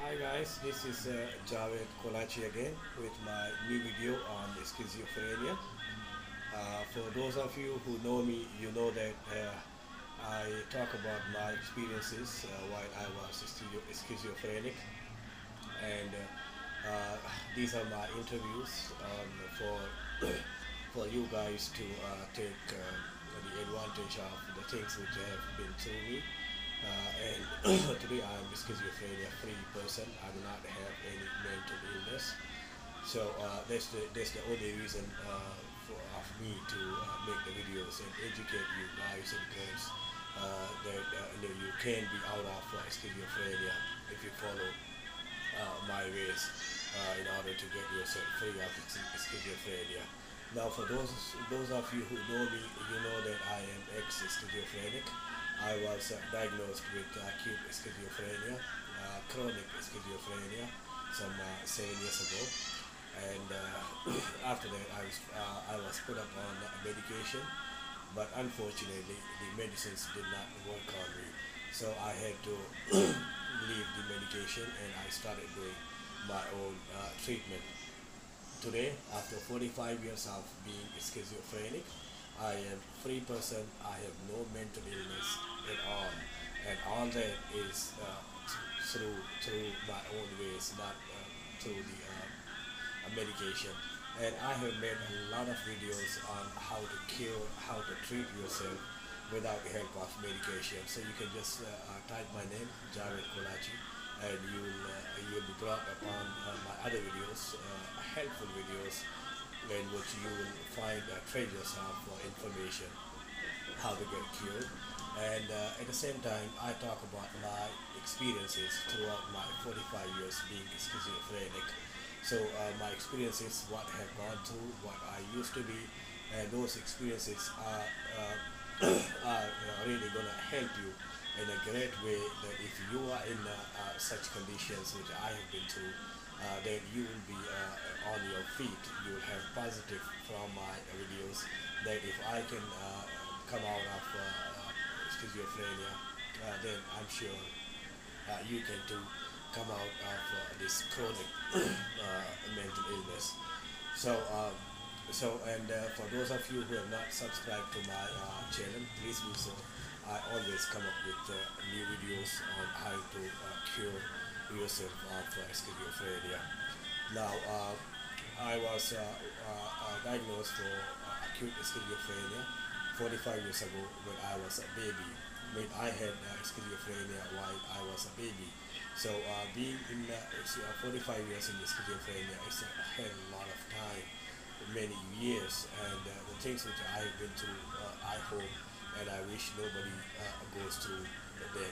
Hi guys, this is Javed KOLACHI again with my new video on schizophrenia. For those of you who know me, you know that I talk about my experiences while I was schizophrenic, and these are my interviews for for you guys to take the advantage of the things which have been through me. And today I am a schizophrenia free person. I do not have any mental illness. So that's the only reason of me to make the videos and educate you guys and girls that you can be out of schizophrenia if you follow my ways in order to get yourself free of schizophrenia. Now, for those of you who know me, you know that I am ex-schizophrenic. I was diagnosed with acute schizophrenia, chronic schizophrenia, some 7 years ago, and after that I was put up on medication, but unfortunately the medicines did not work on me, so I had to leave the medication and I started doing my own treatment. Today, after 45 years of being schizophrenic, I am a free person. I have no mental illness at all, and all that is through my own ways, not through the medication. And I have made a lot of videos on how to cure, how to treat yourself without the help of medication. So you can just type my name, Javed KOLACHI, and you'll be brought upon my other videos, helpful videos, in which you will find treasures of information, how to get cured. And at the same time, I talk about my experiences throughout my 45 years being schizophrenic. So my experiences, what I have gone through, what I used to be, and those experiences are, are really going to help you in a great way, that if you are in such conditions which I have been through, then you will be on your feet. You will have positive from my videos, that if I can come out of schizophrenia, then I'm sure you can too come out of this chronic mental illness. So, for those of you who have not subscribed to my channel, please do so. I always come up with new videos on how to cure yourself of schizophrenia. Now, I was diagnosed for acute schizophrenia 45 years ago when I was a baby. I mean, I had schizophrenia while I was a baby. So being in 45 years in schizophrenia is a hell lot of time, many years, and the things which I have been through, I hope and I wish nobody goes through them.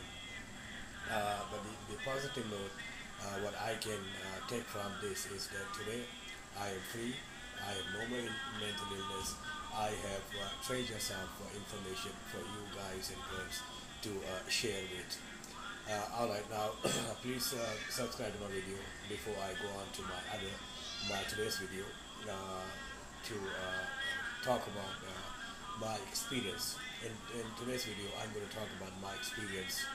But the positive note, what I can take from this is that today I am free, I have no more mental illness, I have treasures of information for you guys and girls to share with. Alright, now please subscribe to my video before I go on to my today's video to talk about my experience. In today's video, I'm going to talk about my experience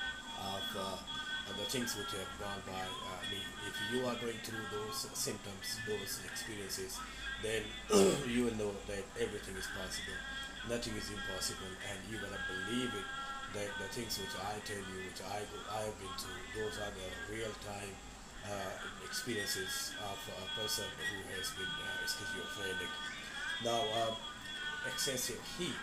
of the things which have gone by me. If you are going through those symptoms, those experiences, then you will know that everything is possible. Nothing is impossible, and you're going to believe it, that the things which I tell you, which I have been through, those are the real-time experiences of a person who has been schizophrenic. Now, excessive heat.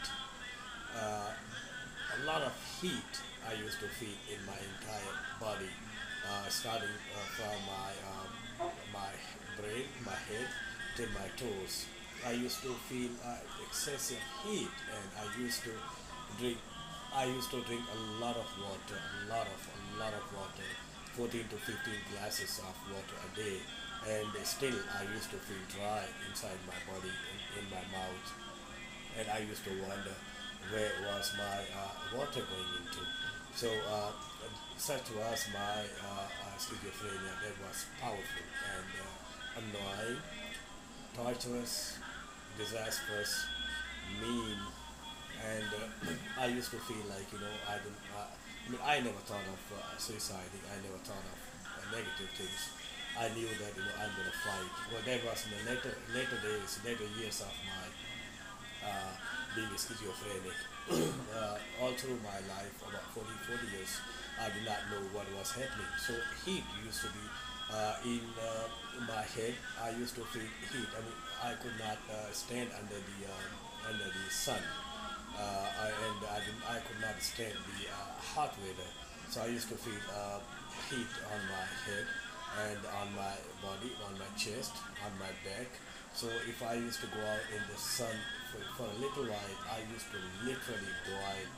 A lot of heat I used to feel in my entire body, starting from my brain, my head, to my toes. I used to feel excessive heat, and drink. I used to drink a lot of water, a lot of water, 14 to 15 glasses of water a day, and still I used to feel dry inside my body, in my mouth, and I used to wonder where was my water going into. So such was my schizophrenia. That was powerful and annoying, torturous, disastrous, mean, and I used to feel like, I didn't. I mean, I never thought of suiciding. I negative things, I knew that I'm gonna fight. Well, that was in the later days, later years of my being schizophrenic. All through my life, about 40 years, I did not know what was happening. So heat used to be in my head. I used to feel heat. I mean, I could not stand under the sun, I could not stand the hot weather. So I used to feel heat on my head and on my body, on my chest, on my back. So if I used to go out in the sun for a little while, I used to literally boil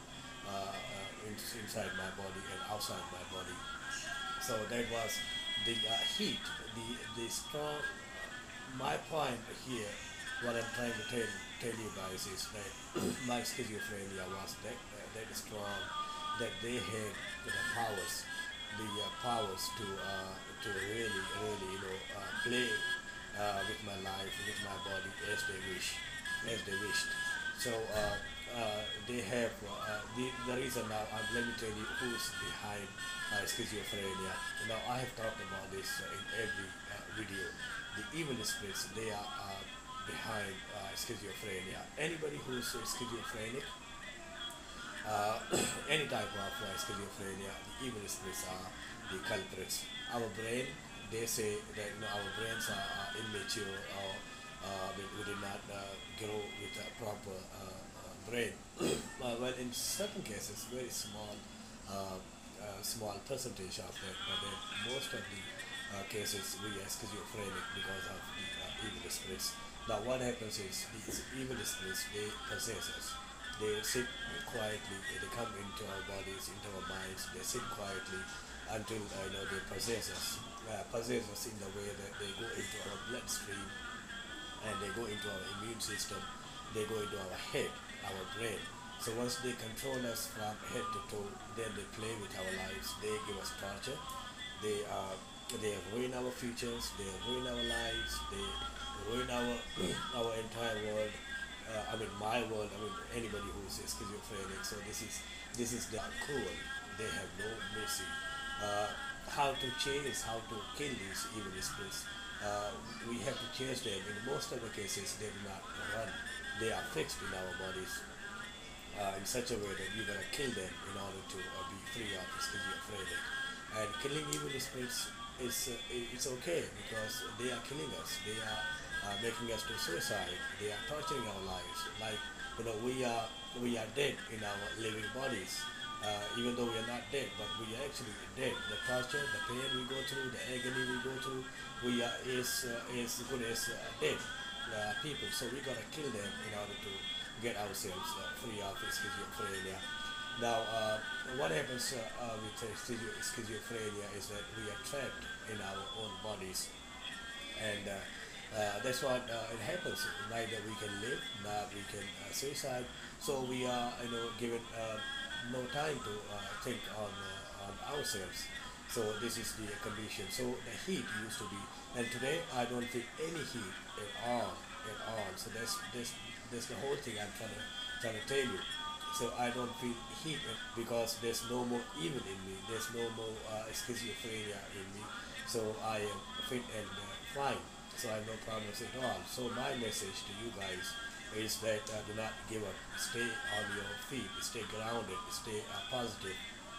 inside my body and outside my body. So that was the heat, the strong. My point here, what I'm trying to tell you guys is that my schizophrenia was that strong, that they had the powers to really play with my life, with my body as they wished. So they have the reason now. Let me tell you who's behind schizophrenia. Now I have talked about this in every video. The evil spirits, they are behind schizophrenia. Anybody who's schizophrenic, uh, any type of schizophrenia, the evil spirits are the culprits. Our brain, they say that our brains are immature, or we did not grow with a proper brain. Well, in certain cases, very small percentage of that, but in most of the cases, we are schizophrenic because of the evil spirits. Now, what happens is these evil spirits, they possess us. They sit quietly, they come into our bodies, into our minds, they sit quietly until they possess us in the way that they go into our bloodstream and they go into our immune system, they go into our head, our brain. So once they control us from head to toe, then they play with our lives, they give us torture, they ruin our futures, they ruin our lives, they ruin our entire world. I mean, my world. I mean, anybody who is schizophrenic. So this is the cruel. They have no mercy. How to chase, how to kill these evil spirits? We have to chase them. In most of the cases, they do not run. They are fixed in our bodies in such a way that you're gonna kill them in order to be free of schizophrenic. And killing evil spirits is it's okay because they are killing us. They are making us do suicide. They are torturing our lives. Like we are dead in our living bodies. Even though we are not dead, but we are actually dead. The torture, the pain we go through, the agony we go through, we are is good as dead people. So we gotta kill them in order to get ourselves free of schizophrenia. Now, what happens with schizophrenia is that we are trapped in our own bodies, and that's what it happens. Neither we can live, nor we can suicide. So we are, given no time to think on ourselves. So this is the condition. So the heat used to be, and today I don't feel any heat at all, at all. So that's the whole thing I'm trying to tell you. So I don't feel heat because there's no more evil in me. There's no more schizophrenia in me. So I am fit and fine. So I have no problems at all. So my message to you guys is that do not give up. Stay on your feet. Stay grounded. Stay positive.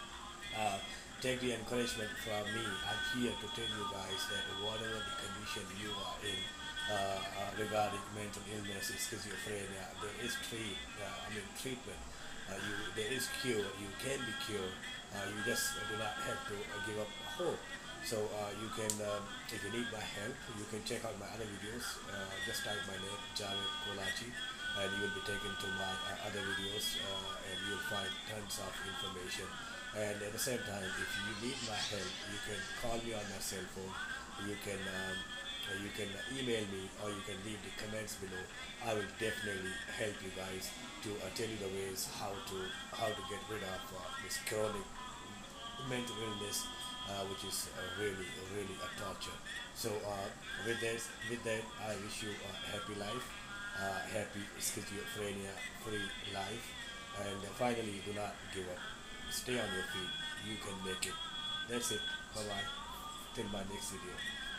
Take the encouragement from me. I'm here to tell you guys that whatever the condition you are in regarding mental illness, schizophrenia, there is treatment. There is cure. You can be cured. You just do not have to give up hope. So you can, if you need my help, you can check out my other videos. Just type my name, Javed KOLACHI, and you will be taken to my other videos, and you'll find tons of information. And at the same time, if you need my help, you can call me on my cell phone. You can email me, or you can leave the comments below. I will definitely help you guys to tell you the ways how to get rid of this chronic mental illness, which is really a torture. So with that, I wish you a happy life, happy schizophrenia free life, and finally, do not give up. Stay on your feet. You can make it. That's it. Bye bye. till my next video.